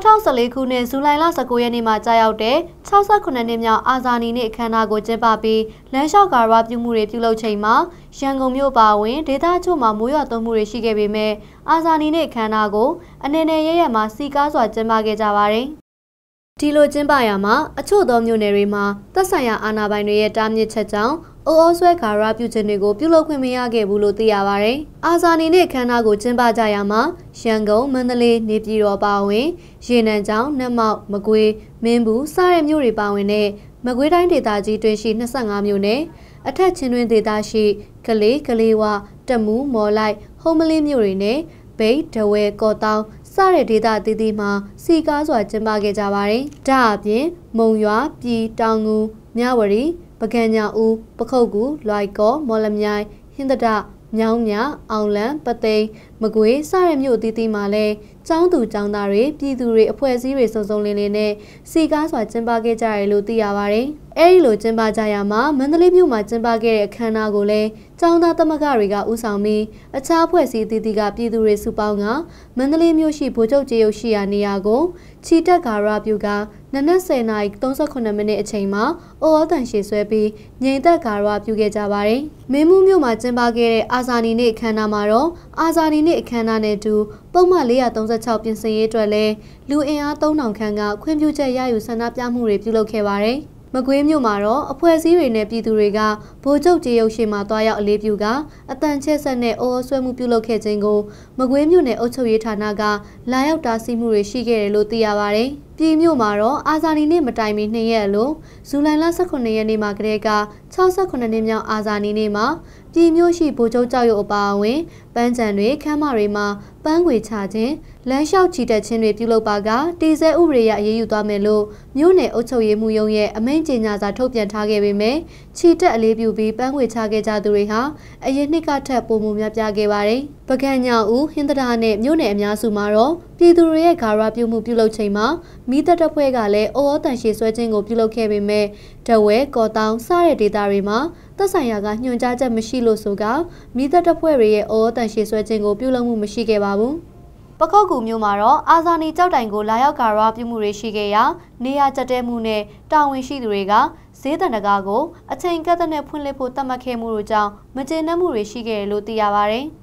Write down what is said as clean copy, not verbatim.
2014 ခုနှစ်ဇူလိုင်လ 19 ရက်နေ့မှာကြာရောက်တဲ့68နှစ်မြောက်အာဇာနည်နေ့အခမ်းအနားကိုကျင်းပပြီးလမ်းလျှောက်ကာရပြုမှုတွေပြုလုပ်ချိန်မှာရန်ကုန်မြို့ပါဝင်ဒေသချို့မှာမိုးရွာသွန်းမှုတွေရှိခဲ့ပေမဲ့အာဇာနည်နေ့အခမ်းအနားကိုအနေနဲ့ရရမှာစီကားစွာကျင်းပခဲ့ကြပါတယ်။ဒီလိုကျင်းပရမှာအချို့သောမြို့နယ်တွေမှာသက်ဆိုင်ရာအာဏာပိုင်တွေရဲ့တားမြစ်ချက်ကြောင့်အိုးဆွဲကာရပြုခြင်းတွေကိုပြုလုပ်ခွင့်မရခဲ့ဘူးလို့သိရပါဗျ။အာဇာနည်နေ့အခမ်းအနားကိုကျင်းပကြရမှာရန်ကုန်မန္တလေးနေပြည်တော်ပါဝင်ရေနံချောင်းနတ်မောက်မကွေးမင်းဘူးစတဲ့မြို့တွေပါဝင်တဲ့မကွေးတိုင်းဒေသကြီးတွင်ရှိ25မြို့နယ်အထက်ချင်းတွင်ဒေသရှိကလေးဝတမူမော်လိုက်ဟုံးမလင်းမြို့တွေနဲ့ဘိတ်ဒဝဲကော့တောင်းစတဲ့ဒေသအသီးသီးမှာစီကားစွာကျင်းပခဲ့ကြပါတယ်။ဒါအပြင်မုံရွာပြည်တောင်ငူမြဝတီပကံညာဦးပခုတ်ကူလွိုက်ကောမော်လမြိုင်ဟင်းတဒမြောင်းမြအောင်လန်ပသိမ်မကွေးစတဲ့မြို့အသီးသီးမှာလည်းကျောင်းသူကျောင်းသားတွေပြည်သူတွေအဖွဲ့အစည်းတွေစုံစုံလင်လင်နဲ့စီကားစွာကျင်းပခဲ့ကြတယ်လို့သိရပါတယ်။အဲဒီလိုကျင်းပကြရမှာမန္တလေးမြို့မှာကျင်းပခဲ့တဲ့အခမ်းအနားကိုလည်းကျောင်းသားသမဂ္ဂတွေကဦးဆောင်ပြီးအခြားအဖွဲ့အစည်းအသီးသီးကပြည်သူတွေစုပေါင်းကမန္တလေးမြို့ရှိဗိုလ်ချုပ်ကြေးရုပ်ရှိရာနေရာကိုချီတက်ကာရပြုကနနက်10:38မိနစ်အချိန်မှာအိုးတန်ရှည်ဆွဲပြီးငြိမ်သက်ကာရပြုခဲ့ကြပါတယ်။မင်းမှုမြို့မှာကျင်းပခဲ့တဲ့အာဇာနည်နေ့အခမ်းအနားမှာတော့အာဇာနည်နေ့အခမ်းအနားနဲ့အတူပုံမှန်436ပြင်ဆင်ရေးအတွက်လည်းလူအင်အား3000ခန့်ကခွင့်ပြုချက်ရယူဆန္ဒပြမှုတွေပြုလုပ်ခဲ့ပါတယ်။မကွေးမြို့မှာတော့အဖွဲ့အစည်းတွေနဲ့ပြည်သူတွေကဗိုလ်ချုပ်ကြေးရုပ်ရှိမှတွားရောက်အလေးပြုကအတန်ချက်ဆက်နဲ့အိုးဆွဲမှုပြုလုပ်ခဲ့ခြင်းကိုမကွေးမြို့နယ်အုပ်ချုပ်ရေးဌာနကလာရောက်တားဆီးမှုတွေရှိခဲ့တယ်လို့သိရပါတယ်။ပြည်မြို့မှာတော့အာဇာနည်နေ့မတိုင်မီ2ရက်အလိုဇူလိုင်လ18ရက်နေ့မှာကတည်းက68နှစ်မြောက်အာဇာနည်နေ့မှာပြည်မြို့ရှိဗိုလ်ချုပ်ကြောက်ရုပ်အပါအဝင်ပန်းချံတွေခမ်းမတွေမှာပန်းခွေချခြင်းလမ်းလျှောက်ချီတက်ခြင်းတွေပြုလုပ်ပါကတည်ဆဲဥပဒေအရအေးယူသွားမယ်လို့မြို့နယ်အုပ်ချုပ်ရေးမှူးရုံးရဲ့အမိန့်ကြေညာစာထုတ်ပြန်ထားခဲ့ပေမဲ့ချီတက်အလေးပြုပြီးပန်းခွေချခဲ့ကြသူတွေဟာအရင်နှစ်ကထက်ပိုမိုများပြားခဲ့ပါတယ်။ပကံညာဦးဟင်းတဒါနဲ့မြို့နယ်အများစုမှာတော့ပြည်သူတွေရဲ့ဂါရပြုမှုပြုလုပ်ချိန်မှာမိသက်တပ်ဖွဲ့ကလည်းအိုးတန်ရှည်ဆွဲခြင်းကိုပြုလုပ်ခဲ့ပေမဲ့တဝဲကော်တောင်းစတဲ့ဒေသတွေမှာသက်ဆိုင်ရာကညွှန်ကြားချက်မရှိလို့ဆိုကမိသက်တပ်ဖွဲ့တွေရဲ့အိုးတန်ရှည်ဆွဲခြင်းကိုပြုလုပ်မှုမရှိခဲ့ပါဘူး။ပခုတ်ကူမြို့မှာတော့အာဇာနည်ကြောက်တိုင်ကိုလာရောက်ကာရပြုမှုတွေရှိခဲ့ရာနေရာကျတဲမှုနဲ့တာဝန်ရှိသူတွေကဈေးတန်တကားကိုအချိန်ကန့်သတ်နဲ့ဖွင့်လှစ်ဖို့သတ်မှတ်ခဲ့မှုတို့ကြောင့်မကျေနပ်မှုတွေရှိခဲ့တယ်လို့သိရပါတယ်။